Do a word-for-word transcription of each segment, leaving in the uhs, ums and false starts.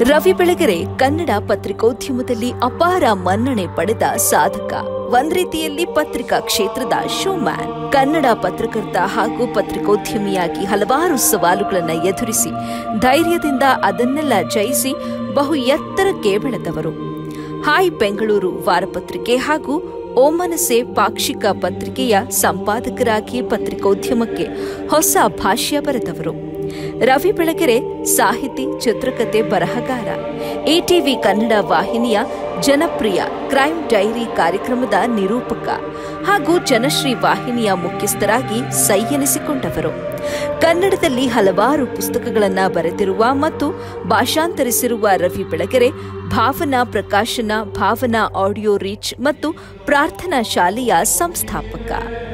ರವಿ ಬೆಳಗೆರೆ ಕನ್ನಡ ಪತ್ರಿಕೋದ್ಯಮದಲ್ಲಿ ಅಪಾರ ಮನ್ನಣೆ ಪಡೆದ ಸಾಧಕ, ಒಂದ್ ರೀತಿಯಲ್ಲಿ ಪತ್ರಿಕಾ ಕ್ಷೇತ್ರದ ಶೋಮ್ಯಾನ್. ಕನ್ನಡ ಪತ್ರಕರ್ತ ಹಾಗೂ ಪತ್ರಿಕೋದ್ಯಮಿಯಾಗಿ ಹಲವಾರು ಸವಾಲುಗಳನ್ನು ಎದುರಿಸಿ ಧೈರ್ಯದಿಂದ ಅದನ್ನೆಲ್ಲ ಜಯಿಸಿ ಬಹು ಎತ್ತರಕ್ಕೆ ಬೆಳೆದವರು. ಹಾಯ್ ಬೆಂಗಳೂರು ವಾರಪತ್ರಿಕೆ ಹಾಗೂ ಓಮನಸೆ ಪಾಕ್ಷಿಕ ಪತ್ರಿಕೆಯ ಸಂಪಾದಕರಾಗಿ ಪತ್ರಿಕೋದ್ಯಮಕ್ಕೆ ಹೊಸ ಭಾಷ್ಯ ಬರೆದವರು. ರವಿ ಬೆಳಗೆರೆ ಸಾಹಿತಿ, ಚಿತ್ರಕಥೆ, ಬರಹಗಾರ. ಎಟಿವಿ ಕನ್ನಡ ವಾಹಿನಿಯ ಜನಪ್ರಿಯ ಕ್ರೈಮ್ ಡೈರಿ ಕಾರ್ಯಕ್ರಮದ ನಿರೂಪಕ ಹಾಗೂ ಜನಶ್ರೀ ವಾಹಿನಿಯ ಮುಖ್ಯಸ್ಥರಾಗಿ ಸೈ ಎನಿಸಿಕೊಂಡವರು. ಕನ್ನಡದಲ್ಲಿ ಹಲವಾರು ಪುಸ್ತಕಗಳನ್ನು ಬರೆದಿರುವ ಮತ್ತು ಭಾಷಾಂತರಿಸಿರುವ ರವಿ ಬೆಳಗೆರೆ ಭಾವನಾ ಪ್ರಕಾಶನ, ಭಾವನಾ ಆಡಿಯೋ ರೀಚ್ ಮತ್ತು ಪ್ರಾರ್ಥನಾ ಶಾಲೆಯ ಸಂಸ್ಥಾಪಕ.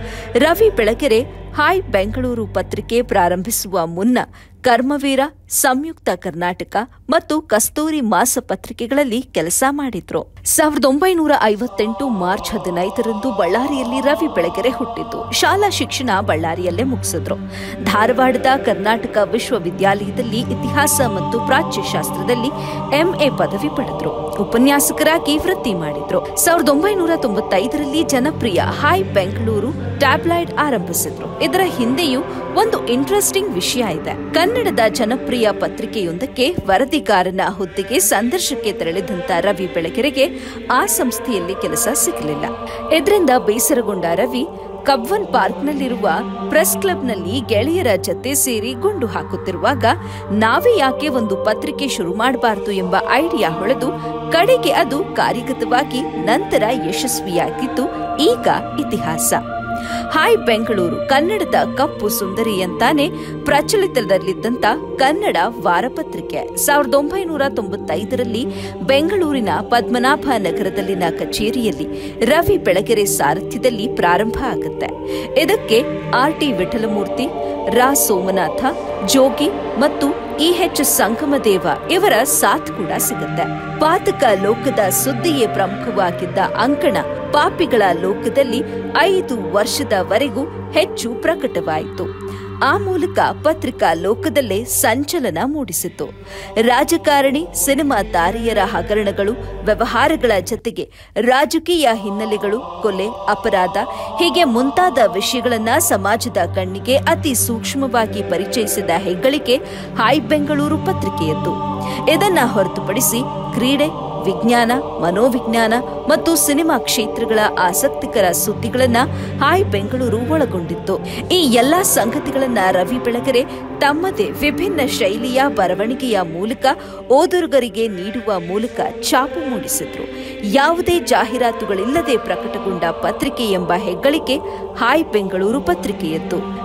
ರವಿ ಬೆಳಗೆರೆ ಹಾಯ್ ಬೆಂಗಳೂರು ಪತ್ರಿಕೆ ಪ್ರಾರಂಭಿಸುವ ಮುನ್ನ ಕರ್ಮವೀರ, ಸಂಯುಕ್ತ ಕರ್ನಾಟಕ ಮತ್ತು ಕಸ್ತೂರಿ ಮಾಸ ಪತ್ರಿಕೆಗಳಲ್ಲಿ ಕೆಲಸ ಮಾಡಿದ್ರು. ಸಾವಿರದ ಒಂಬೈನೂರ ಐವತ್ತೆಂಟು ಮಾರ್ಚ್ ಹದಿನೈದರಂದು ಬಳ್ಳಾರಿಯಲ್ಲಿ ರವಿ ಬೆಳಗೆರೆ ಹುಟ್ಟಿದ್ದು. ಶಾಲಾ ಶಿಕ್ಷಣ ಬಳ್ಳಾರಿಯಲ್ಲೇ ಮುಗಿಸಿದ್ರು. ಧಾರವಾಡದ ಕರ್ನಾಟಕ ವಿಶ್ವವಿದ್ಯಾಲಯದಲ್ಲಿ ಇತಿಹಾಸ ಮತ್ತು ಪ್ರಾಚ್ಯಶಾಸ್ತ್ರದಲ್ಲಿ ಎಂಎ ಪದವಿ ಪಡೆದ್ರು. ಉಪನ್ಯಾಸಕರಾಗಿ ವೃತ್ತಿ ಮಾಡಿದ್ರು. ಸಾವಿರದ ಒಂಬೈನೂರ ತೊಂಬತ್ತೈದರಲ್ಲಿ ಜನಪ್ರಿಯ ಹಾಯ್ ಬೆಂಗಳೂರು ಟ್ಯಾಬ್ಲಾಯ್ಡ್ ಆರಂಭಿಸಿದ್ರು. ಇದರ ಹಿಂದೆಯೂ ಒಂದು ಇಂಟ್ರೆಸ್ಟಿಂಗ್ ವಿಷಯ ಇದೆ. ಕನ್ನಡದ ಜನಪ್ರಿಯ ಪತ್ರಿಕೆಯೊಂದಕ್ಕೆ ವರದಿಗಾರನ ಹುದ್ದೆಗೆ ಸಂದರ್ಶನಕ್ಕೆ ತೆರಳಿದಂತ ರವಿ ಬೆಳಗೆರೆಗೆ ಆ ಸಂಸ್ಥೆಯಲ್ಲಿ ಕೆಲಸ ಸಿಗಲಿಲ್ಲ. ಇದರಿಂದ ಬೇಸರಗೊಂಡ ರವಿ ಕಬ್ವನ್ ಪಾರ್ಕ್ನಲ್ಲಿರುವ ಪ್ರೆಸ್ ಕ್ಲಬ್ನಲ್ಲಿ ಗೆಳೆಯರ ಜತೆ ಸೇರಿ ಗುಂಡು ಹಾಕುತ್ತಿರುವಾಗ ನಾವೇ ಯಾಕೆ ಒಂದು ಪತ್ರಿಕೆ ಶುರು ಮಾಡಬಾರದು ಎಂಬ ಐಡಿಯಾ ಹೊಳೆದು ಕಡೆಗೆ ಅದು ಕಾರ್ಯಗತವಾಗಿ ನಂತರ ಯಶಸ್ವಿಯಾಗಿದ್ದು ಈಗ ಇತಿಹಾಸ. ಹಾಯ್ ಬೆಂಗಳೂರು ಕನ್ನಡದ ಕಪ್ಪು ಸುಂದರಿ ಅಂತಾನೆ ಪ್ರಚಲಿತದಲ್ಲಿದ್ದಂತ ಕನ್ನಡ ವಾರಪತ್ರಿಕೆ ಸಾವಿರದ ಒಂಬೈನೂರ ತೊಂಬತ್ತೈದರಲ್ಲಿ ಬೆಂಗಳೂರಿನ ಪದ್ಮನಾಭ ನಗರದಲ್ಲಿನ ಕಚೇರಿಯಲ್ಲಿ ರವಿ ಬೆಳಗೆರೆ ಸಾರಥ್ಯದಲ್ಲಿ ಪ್ರಾರಂಭ ಆಗುತ್ತೆ. ಇದಕ್ಕೆ ಆರ್ ಟಿ ವಿಠಲಮೂರ್ತಿ, ರಾ ಸೋಮನಾಥ, ಜೋಗಿ ಮತ್ತು ಇಎಚ್ ಸಂಗಮದೇವ ಇವರ ಸಾಥ್ ಕೂಡ ಸಿಗುತ್ತೆ. ಪಾತಕ ಲೋಕದ ಸುದ್ದಿಯೇ ಪ್ರಮುಖವಾಗಿದ್ದ ಅಂಕಣ ಪಾಪಿಗಳ ಲೋಕದಲ್ಲಿ ಐದು ವರ್ಷದವರೆಗೂ ಹೆಚ್ಚು ಪ್ರಕಟವಾಯಿತು. ಆ ಮೂಲಕ ಪತ್ರಿಕಾ ಲೋಕದಲ್ಲೇ ಸಂಚಲನ ಮೂಡಿಸಿತು. ರಾಜಕಾರಣಿ, ಸಿನಿಮಾ ತಾರೆಯರ ಹಗರಣಗಳು, ವ್ಯವಹಾರಗಳ ಜತೆಗೆ ರಾಜಕೀಯ ಹಿನ್ನೆಲೆಗಳು, ಕೊಲೆ, ಅಪರಾಧ ಹೀಗೆ ಮುಂತಾದ ವಿಷಯಗಳನ್ನ ಸಮಾಜದ ಕಣ್ಣಿಗೆ ಅತಿ ಸೂಕ್ಷ್ಮವಾಗಿ ಪರಿಚಯಿಸಿದ ಹೆಗ್ಗಳಿಕೆ ಹಾಯ್ ಬೆಂಗಳೂರು ಪತ್ರಿಕೆಯದ್ದು. ಇದನ್ನ ಹೊರತುಪಡಿಸಿ ಕ್ರೀಡೆ, ವಿಜ್ಞಾನ, ಮನೋವಿಜ್ಞಾನ ಮತ್ತು ಸಿನಿಮಾ ಕ್ಷೇತ್ರಗಳ ಆಸಕ್ತಿಕರ ಸುದ್ದಿಗಳನ್ನ ಹಾಯ್ ಬೆಂಗಳೂರು ಒಳಗೊಂಡಿತ್ತು. ಈ ಎಲ್ಲಾ ಸಂಗತಿಗಳನ್ನ ರವಿ ಬೆಳಗೆರೆ ತಮ್ಮದೇ ವಿಭಿನ್ನ ಶೈಲಿಯ ಬರವಣಿಗೆಯ ಮೂಲಕ ಓದುಗರಿಗೆ ನೀಡುವ ಮೂಲಕ ಛಾಪು ಮೂಡಿಸಿದ್ರು. ಯಾವುದೇ ಜಾಹೀರಾತುಗಳಿಲ್ಲದೆ ಪ್ರಕಟಗೊಂಡ ಪತ್ರಿಕೆ ಎಂಬ ಹೆಗ್ಗಳಿಕೆ ಹಾಯ್ ಬೆಂಗಳೂರು ಪತ್ರಿಕೆಯದ್ದು.